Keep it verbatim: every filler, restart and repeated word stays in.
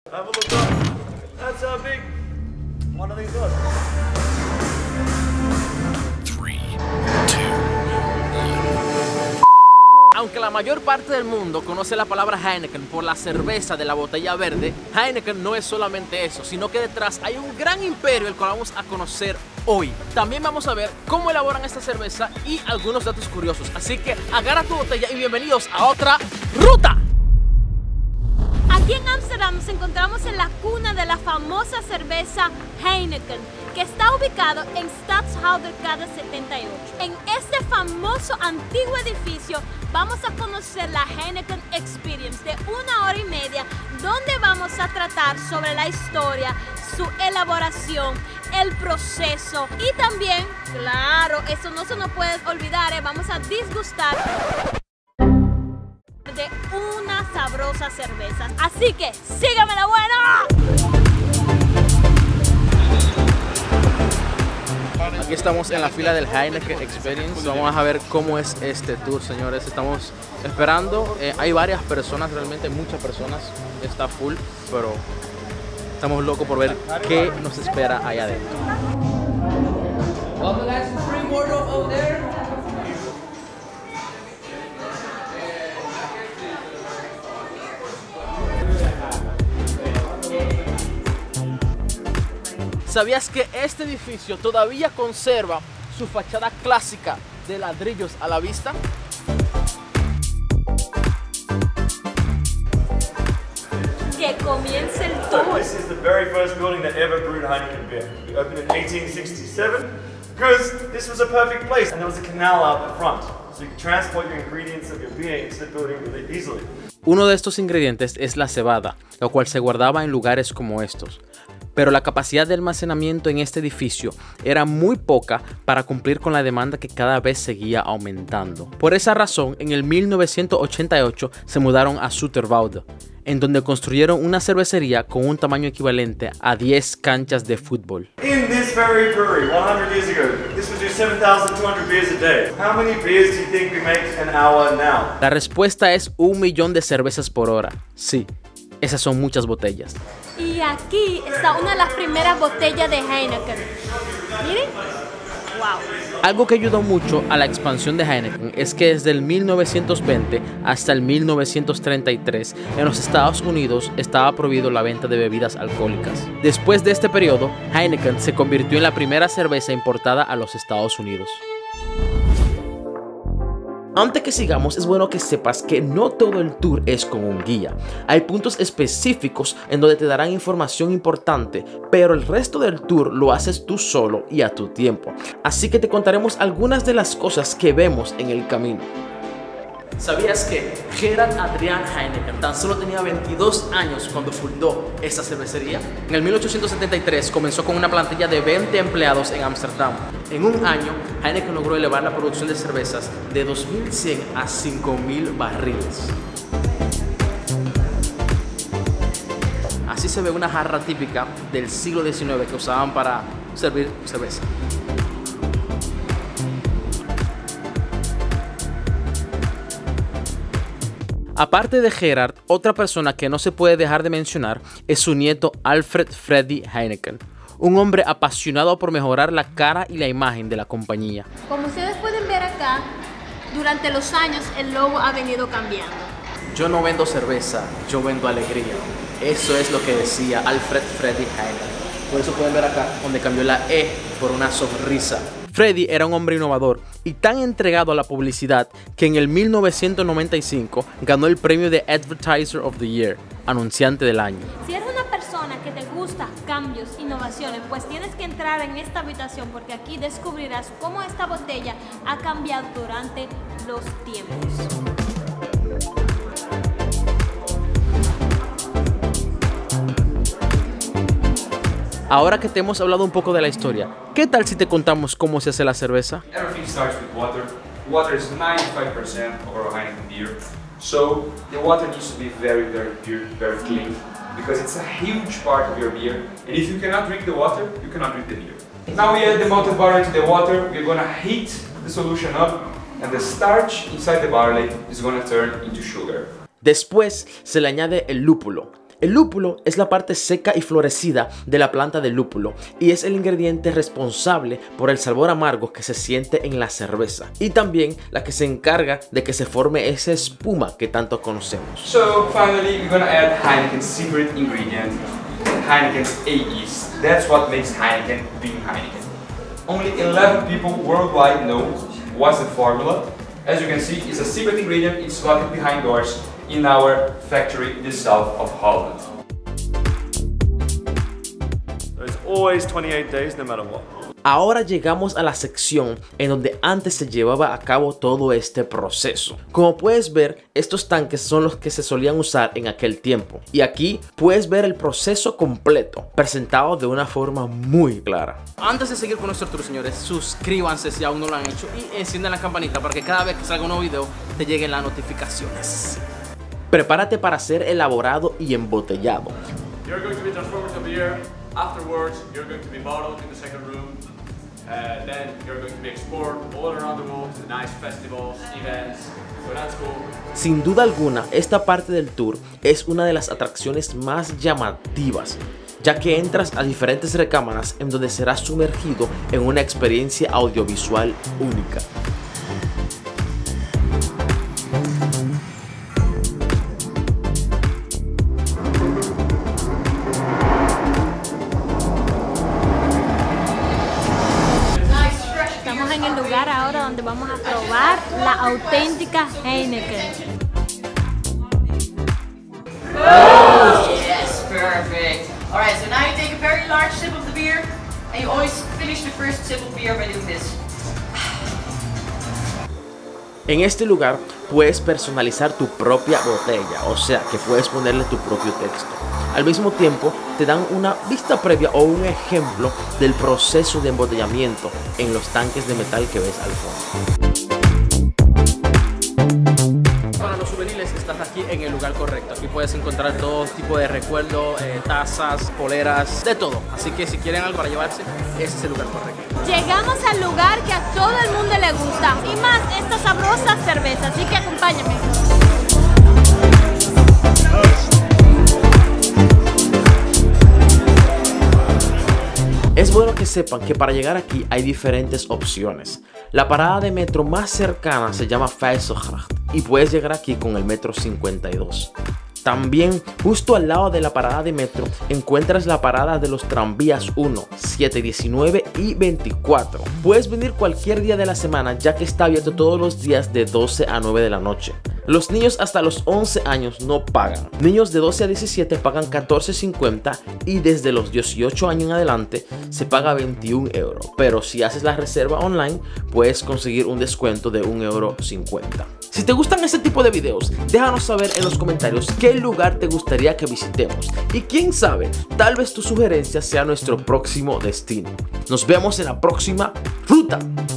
Have a look up. That's how big one of these was. Three, two, one. Aunque la mayor parte del mundo conoce la palabra Heineken por la cerveza de la botella verde, Heineken no es solamente eso, sino que detrás hay un gran imperio el cual vamos a conocer hoy. También vamos a ver cómo elaboran esta cerveza y algunos datos curiosos. Así que agarra tu botella y bienvenidos a otra ruta. Aquí en Ámsterdam nos encontramos en la cuna de la famosa cerveza Heineken, que está ubicado en Stadshouderkade setenta y ocho. En este famoso antiguo edificio vamos a conocer la Heineken Experience de una hora y media, donde vamos a tratar sobre la historia, su elaboración, el proceso y también, claro, eso no se nos puede olvidar, eh, vamos a disgustar de una sabrosa cerveza. Así que sígame la buena. Aquí estamos en la fila del Heineken Experience. Vamos a ver cómo es este tour, señores. Estamos esperando. Eh, hay varias personas, realmente muchas personas. Está full, pero estamos locos por ver qué nos espera allá adentro. ¿Sabías que este edificio todavía conserva su fachada clásica de ladrillos a la vista? Que comience el tour. This is the very first building that ever brewed Heineken beer. We opened in eighteen sixty-seven because this was a perfect place and there was a canal out the front. So you could transport your ingredients of your beer into the building really easily. Uno de estos ingredientes es la cebada, lo cual se guardaba en lugares como estos. Pero la capacidad de almacenamiento en este edificio era muy poca para cumplir con la demanda que cada vez seguía aumentando. Por esa razón, en el mil novecientos ochenta y ocho se mudaron a Zoeterwoude, en donde construyeron una cervecería con un tamaño equivalente a diez canchas de fútbol. In this very brewery, one hundred years ago, this would do seven thousand two hundred beers a day. How many beers do you think we make an hour now? La respuesta es un millón de cervezas por hora. Sí, esas son muchas botellas. Y aquí está una de las primeras botellas de Heineken. Miren. Wow. Algo que ayudó mucho a la expansión de Heineken es que desde el mil novecientos veinte hasta el mil novecientos treinta y tres en los Estados Unidos estaba prohibido la venta de bebidas alcohólicas. Después de este periodo, Heineken se convirtió en la primera cerveza importada a los Estados Unidos. Antes que sigamos, es bueno que sepas que no todo el tour es con un guía. Hay puntos específicos en donde te darán información importante, pero el resto del tour lo haces tú solo y a tu tiempo. Así que te contaremos algunas de las cosas que vemos en el camino. ¿Sabías que Gerard Adriaan Heineken tan solo tenía veintidós años cuando fundó esta cervecería? En el mil ochocientos setenta y tres comenzó con una plantilla de veinte empleados en Ámsterdam. En un año, Heineken logró elevar la producción de cervezas de dos mil cien a cinco mil barriles. Así se ve una jarra típica del siglo diecinueve que usaban para servir cerveza. Aparte de Gerard, otra persona que no se puede dejar de mencionar es su nieto Alfred Freddy Heineken, un hombre apasionado por mejorar la cara y la imagen de la compañía. Como ustedes pueden ver acá, durante los años el logo ha venido cambiando. Yo no vendo cerveza, yo vendo alegría. Eso es lo que decía Alfred Freddy Heineken. Por eso pueden ver acá donde cambió la E por una sonrisa. Freddy era un hombre innovador y tan entregado a la publicidad que en el mil novecientos noventa y cinco ganó el premio de Advertiser of the Year, anunciante del año. Si eres una persona que te gusta cambios, innovaciones, pues tienes que entrar en esta habitación porque aquí descubrirás cómo esta botella ha cambiado durante los tiempos. Ahora que te hemos hablado un poco de la historia, ¿qué tal si te contamos cómo se hace la cerveza? Everything starts with water. Water is ninety-five percent of our Heineken beer. So the water needs to be very, very pure, very clean, because it's a huge part of your beer. And if you cannot drink the water, you cannot drink the beer. Now we add the malted barley to the water. We're gonna heat the solution up, and the starch inside the barley is gonna turn into sugar. Después se le añade el lúpulo. El lúpulo es la parte seca y florecida de la planta del lúpulo y es el ingrediente responsable por el sabor amargo que se siente en la cerveza y también la que se encarga de que se forme esa espuma que tanto conocemos. So finally we're gonna add Heineken's secret ingredient, Heineken's A yeast. That's what makes Heineken being Heineken. Only eleven people worldwide know what's the formula. As you can see, it's a secret ingredient. It's locked behind doors in our factory in the south of Holland. So it's always twenty-eight days no matter what. Ahora llegamos a la sección en donde antes se llevaba a cabo todo este proceso. Como puedes ver, estos tanques son los que se solían usar en aquel tiempo. Y aquí puedes ver el proceso completo, presentado de una forma muy clara. Antes de seguir con nuestro tour, señores, suscríbanse si aún no lo han hecho y enciendan la campanita para que cada vez que salga un nuevo video te lleguen las notificaciones. Prepárate para ser elaborado y embotellado. You're going to be transformed to beer. Afterwards, you're going to be bottled in the second room. Uh, then you're going to be exported all around the world to nice festivals, events. So that's cool. Sin duda alguna, esta parte del tour es una de las atracciones más llamativas, ya que entras a diferentes recámaras en donde serás sumergido en una experiencia audiovisual única. Estamos en el lugar ahora donde vamos a probar la auténtica Heineken. Oh, yes, perfect. All right, so now you take a very large sip of the beer, and you always finish the first sip of beer by doing this. En este lugar puedes personalizar tu propia botella, o sea que puedes ponerle tu propio texto. Al mismo tiempo te dan una vista previa o un ejemplo del proceso de embotellamiento en los tanques de metal que ves al fondo. Para los souvenirs estás aquí en el lugar correcto. Aquí puedes encontrar todo tipo de recuerdos, eh, tazas, poleras, de todo. Así que si quieren algo para llevarse, ese es el lugar correcto. Llegamos al lugar que a todo el mundo le gusta y más esta sabrosa cerveza, así que acompáñame. Es bueno que sepan que para llegar aquí hay diferentes opciones. La parada de metro más cercana se llama Vijzelgracht y puedes llegar aquí con el metro cincuenta y dos. También, justo al lado de la parada de metro, encuentras la parada de los tranvías uno, siete, diecinueve y veinticuatro. Puedes venir cualquier día de la semana ya que está abierto todos los días de doce a nueve de la noche. Los niños hasta los once años no pagan. Niños de doce a diecisiete pagan catorce cincuenta y desde los dieciocho años en adelante se paga veintiún euros. Pero si haces la reserva online puedes conseguir un descuento de un euro cincuenta. Si te gustan este tipo de videos, déjanos saber en los comentarios qué lugar te gustaría que visitemos. Y quién sabe, tal vez tu sugerencia sea nuestro próximo destino. Nos vemos en la próxima ruta.